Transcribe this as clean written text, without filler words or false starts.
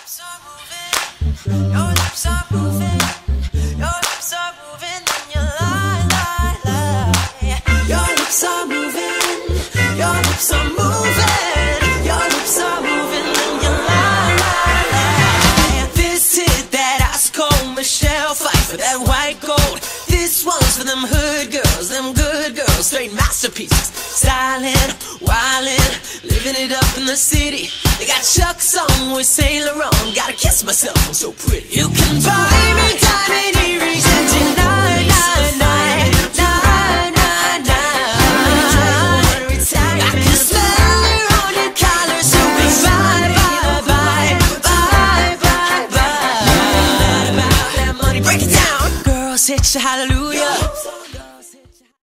lips are moving, your lips are moving, your lips are moving, then you lie, lie, lie. Your lips are moving, your lips are moving, your lips are moving, then you lie, lie, lie. This hit that ice cold Michelle fight for that white gold. This one's for them hood girls, them good girls, straight masterpieces. Styling, wildin', living it up in the city. They got Chuck's on with Saint Laurent. Gotta kiss myself, I'm so pretty. You can buy me diamond earrings and